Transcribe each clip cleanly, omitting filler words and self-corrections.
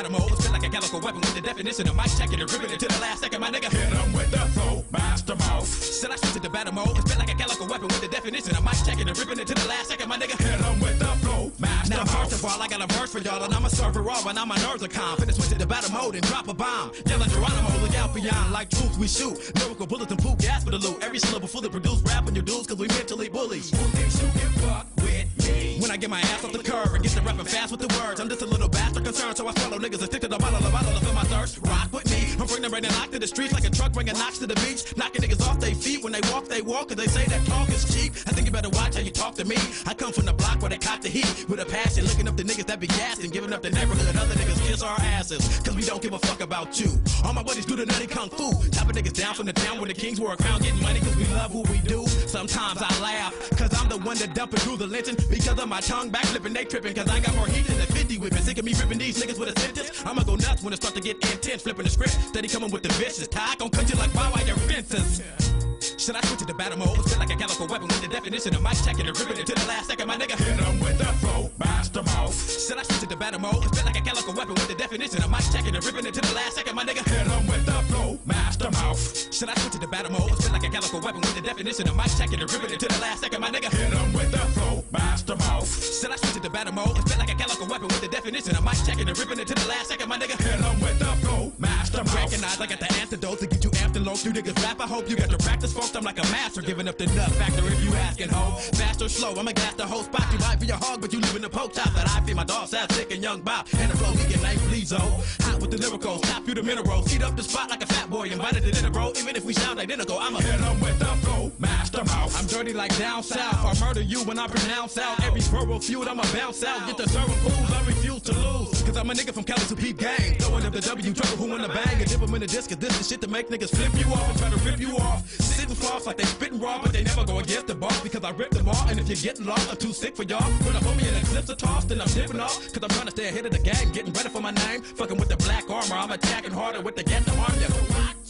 battle mode. Spit like a calico weapon with the definition of mic checking and ripping it to the last second, my nigga. Hit 'em with the flow, master mouth. Said I switch to the battle mode. Spit like a calico weapon with the definition of mic checking and ripping it to the last second, my nigga. Hit 'em with the flow, master mouth. Now first of all, I got a verse for y'all, and I'm a server raw, but now my nerves are calm. Finna switch to the battle mode and drop a bomb. Yelling Geronimo, look out beyond like troops we shoot. Lyrical bullets and poop gas for the loot. Every syllable fully produced, rapping your dudes, cause we mentally bullies. Who thinks you can fuck with me? When I get my ass off the curve and get to rapping fast with the words, I'm just a little bastard concerned, so I swallow niggas and stick to the bottle to fill my thirst. Rock with me, I'm bringing rain and knock to the streets like a truck bringing knocks to the beach. Knocking niggas off their feet when they walk, cause they say that talk is cheap. I think you better watch how you talk to me. I come from the block where they cop the heat with a passion, looking up the niggas that be gassing, giving up the neighborhood. Other niggas kiss our asses, cause we don't give a fuck about you. All my buddies do the nutty kung fu, chopping niggas down from the town where the kings wore a crown, getting money cause we love what we do. Sometimes I laugh, cause I'm the one that dumping through the lynching, because of my tongue backflipping, they tripping, cause I got more heat than the 50 whipping. Sick of me ripping these niggas with a sentence, I'ma go nuts when it start to get intense, flipping the script, steady coming with the vicious. Ty gon' cut you like wire fences. Should I switch to the battle mode? Spit like a calico weapon with the definition of mic checking and ripping it to the last second, my nigga. Hit 'em with the flow, master mouth. Should I switch to the battle mode? Spit like a calico weapon with the definition of mic checking and ripping it to the last second, my nigga. Hit 'em with the flow, master mouth. Should I switch to the battle mode? Spit like a calico weapon with the definition of mic checking and ripping it to the last second, my nigga. Hit 'em with the flow, master mouth. Should I switch to the battle mode? Spit like a calico weapon with the definition of mic checking and ripping it to the last second, my nigga. Hit 'em with the flow, master mouth. Recognize I got the antidote to get you amped and low. You niggas rap, I hope you got the practice, folks. I'm like a master, giving up the nut factor if you asking, ho. Fast or slow, I'ma gas the whole spot. You might be a hog, but you live in the poke top. That I feed my dog, sad, sick, and young Bob. And the flow, he can name Bleezo. Hot with the lyricals, tap you the minerals. Heat up the spot like a fat boy, invited to dinner, bro. Even if we sound identical, I'ma hit 'em with the flow, master mouth. I'm dirty like down south. I'll murder you when I pronounce out every verbal feud. I'ma bounce out, get the serving fools. I refuse to lose, cause I'm a nigga from Cali to Peep Gang. Throwing up the W, trouble who wanna bang and dip 'em in the disc. Cause this is shit to make niggas flip you off and try to rip you off. Sitting floss like they spitting raw, but they never go against the boss because I rip them all. And if you're getting lost, I'm too sick for y'all. When I hold me in the clips are tossed, then I'm dipping off. Cause I'm trying to stay ahead of the gang, getting ready for my name. Fucking with the black armor, I'm attacking harder with the gas to harm you.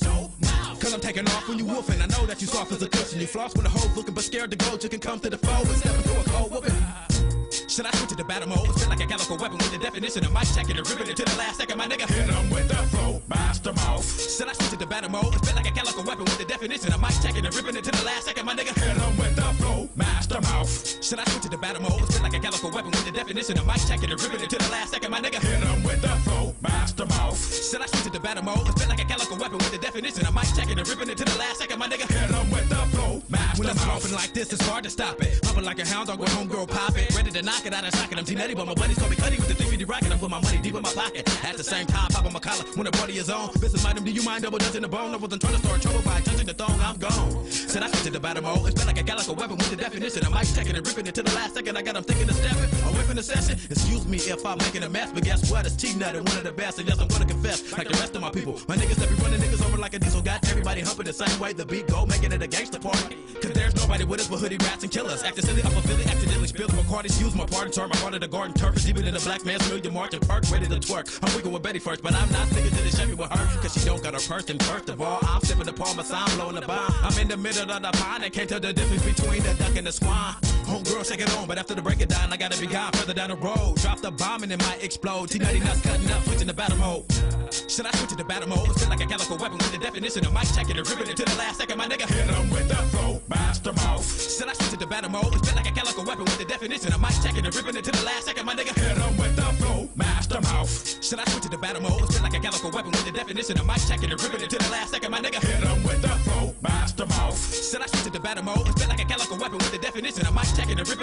Cause I'm taking off when you woofing. I know that you soft as a cushion. You floss when the hoes looking, but scared to go. You can come to the foe and step into a cold whooping. Should I switch to the battle mode? Spit like a calico weapon with the definition of mic checking and ripping it to the last second, my nigga. Hit 'em with the flow, master mouth. Should I switch to the battle mode? Spit like a calico weapon with the definition of mic checking and ripping it to the last second, my nigga. Hit 'em with the flow, master mouth. Should I switch to the battle mode? Spit like a calico weapon with the definition of mic checking and ripping it to the last second, my nigga. Hit 'em with the flow, master mouth. Should I switch to the battle mode? Spit like a calico weapon with the definition of mic checking and ripping it to the last second, my nigga. Hit 'em with the flow, master mouth. When I'm humping like this, it's hard to stop it. Humping like a hound dog with homegirl pop it. Ready to knock it out and sock it. I'm T-Nutty, but my buddies call me Cuddy with the 350 rocket. I put my money deep in my pocket. At the same time, pop on my collar when the party is on. This is my do you mind double dutching the bone? I wasn't trying to start trouble by touching the thong, I'm gone. Said I switch to the battle mode. It's been like a calico weapon with the definition of mic checking and ripping it to the last second. I got them thinking of stepping, a whip in the session. Excuse me if I'm making a mess, but guess what? It's T-Nutty, one of the best, and yes, I'm gonna confess. Like the rest of my people, my niggas that be running niggas over like a diesel. Got everybody humping the same way the beat go, making it a gangster party. Cause there's nobody with us but hoodie rats and killers. Acting silly, I'm a Philly, accidentally spilled my cards. Use my pardon, turn my heart of the garden turf. It's even in the black man's million marching perk, ready to twerk. I'm wiggling with Betty first, but I'm not sticking to the Chevy with her. Cause she don't got her purse, and first of all, I'm sipping the Parmesan, blowing the bomb. I'm in the middle of the pond and can't tell the difference between the duck and the swan. Homegirl, shake it on, but after the break it down, I gotta be gone further down the road. Drop the bomb and it might explode. T-Nutty nuts cutting up, switching the battle mode. Should I switch to the battle mode? Spit like a calico weapon with the definition of mic checking and ripping it to the last second, my nigga. Hit 'em with the flow, master mouth. Should I switch to the battle mode? Spit like a calico weapon with the definition of mic checking and ripping it to the last second, my nigga. Hit 'em with the flow, master mouth. Should I switch to the battle mode? Spit like a calico weapon with the definition of mic checking and ripping it to the last second, my nigga. Hit 'em with the flow, master mouth. Should I switch to the battle mode? Spit like a calico weapon with the definition of mic checking and ripping